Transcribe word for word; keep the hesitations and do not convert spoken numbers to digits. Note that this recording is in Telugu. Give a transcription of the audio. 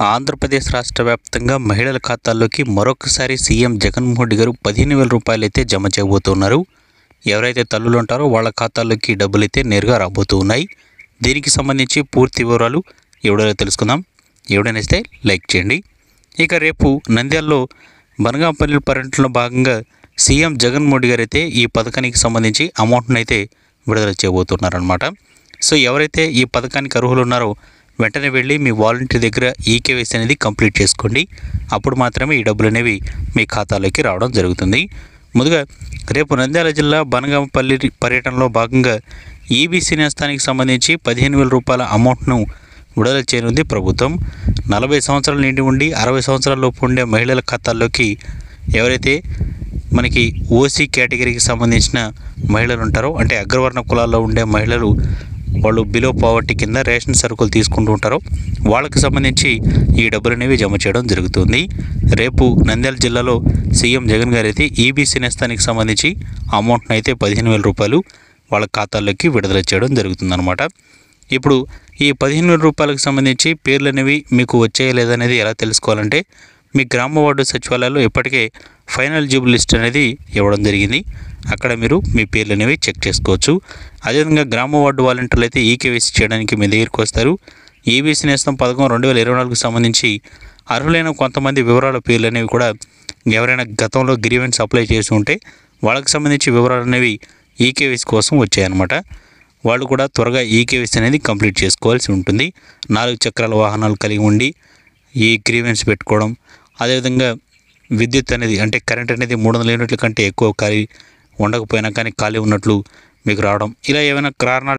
ఆంధ్రప్రదేశ్ రాష్ట్ర వ్యాప్తంగా మహిళల ఖాతాల్లోకి మరొకసారి సీఎం జగన్మోహన్ రెడ్డి గారు పదిహేను వేల రూపాయలు అయితే జమ చేయబోతున్నారు. ఎవరైతే తల్లులు ఉంటారో వాళ్ళ ఖాతాల్లోకి డబ్బులు అయితే నేరుగా రాబోతూ ఉన్నాయి. దీనికి సంబంధించి పూర్తి వివరాలు ఎవడో తెలుసుకుందాం. ఎవడనేస్తే లైక్ చేయండి. ఇక రేపు నంద్యాలలో బనగాంపల్లి పర్యటనలో భాగంగా సీఎం జగన్మోహన్ రెడ్డి గారు అయితే ఈ పథకానికి సంబంధించి అమౌంట్ను అయితే విడుదల చేయబోతున్నారనమాట. సో ఎవరైతే ఈ పథకానికి అర్హులు ఉన్నారో వెంటనే వెళ్ళి మీ వాలంటీర్ దగ్గర ఈకేవైసీ అనేది కంప్లీట్ చేసుకోండి. అప్పుడు మాత్రమే ఈ డబ్బులు అనేవి మీ ఖాతాలోకి రావడం జరుగుతుంది. ముందుగా రేపు నంద్యాల జిల్లా బనగాంపల్లి పర్యటనలో భాగంగా ఈబీసీ నేస్తానికి సంబంధించి పదిహేను వేల రూపాయల అమౌంట్ను విడుదల చేయనుంది ప్రభుత్వం. నలభై సంవత్సరాల నిండి ఉండి అరవై సంవత్సరాల లోపు ఉండే మహిళల ఖాతాల్లోకి ఎవరైతే మనకి ఓసీ కేటగిరీకి సంబంధించిన మహిళలు ఉంటారో, అంటే అగ్రవర్ణ కులాల్లో ఉండే మహిళలు, వాళ్ళు బిలో పావర్టీ కింద రేషన్ సరుకులు తీసుకుంటూ ఉంటారో వాళ్ళకి సంబంధించి ఈ డబ్బులు అనేవి జమ చేయడం జరుగుతుంది. రేపు నంద్యాల జిల్లాలో సీఎం జగన్ గారు అయితే ఈబీసీ నేస్తానికి సంబంధించి అమౌంట్ను అయితే పదిహేను వేల రూపాయలు వాళ్ళ ఖాతాల్లోకి విడుదల చేయడం జరుగుతుందన్నమాట. ఇప్పుడు ఈ పదిహేను వేల రూపాయలకు సంబంధించి పేర్లు అనేవి మీకు వచ్చాయా లేదనేది ఎలా తెలుసుకోవాలంటే, మీ గ్రామ వార్డు సచివాలయాల్లో ఇప్పటికే ఫైనల్ జాబ్ లిస్ట్ అనేది ఇవ్వడం జరిగింది. అక్కడ మీరు మీ పేర్లు అనేవి చెక్ చేసుకోవచ్చు. అదేవిధంగా గ్రామ వార్డు వాలంటీర్లు అయితే ఈకేవైసీ చేయడానికి మీ దగ్గరికి వస్తారు. ఈబీసీ నేస్తం పథకం రెండు వేల ఇరవై నాలుగుకు సంబంధించి అర్హులైన కొంతమంది వివరాల పేర్లు అనేవి కూడా ఎవరైనా గతంలో గ్రీవెన్స్ అప్లై చేసి ఉంటే వాళ్ళకి సంబంధించి వివరాలు అనేవి ఈకేవైసీ కోసం వచ్చాయన్నమాట. వాళ్ళు కూడా త్వరగా ఈకేవైసీ అనేది కంప్లీట్ చేసుకోవాల్సి ఉంటుంది. నాలుగు చక్రాల వాహనాలు కలిగి ఉండి ఈ గ్రీవెన్స్ పెట్టుకోవడం, అదేవిధంగా విద్యుత్ అనేది అంటే కరెంట్ అనేది మూడు వందల యూనిట్ల కంటే ఎక్కువ ఖాళీ ఉండకపోయినా కానీ ఖాళీ ఉన్నట్లు మీకు రావడం, ఇలా ఏమైనా కారణాలు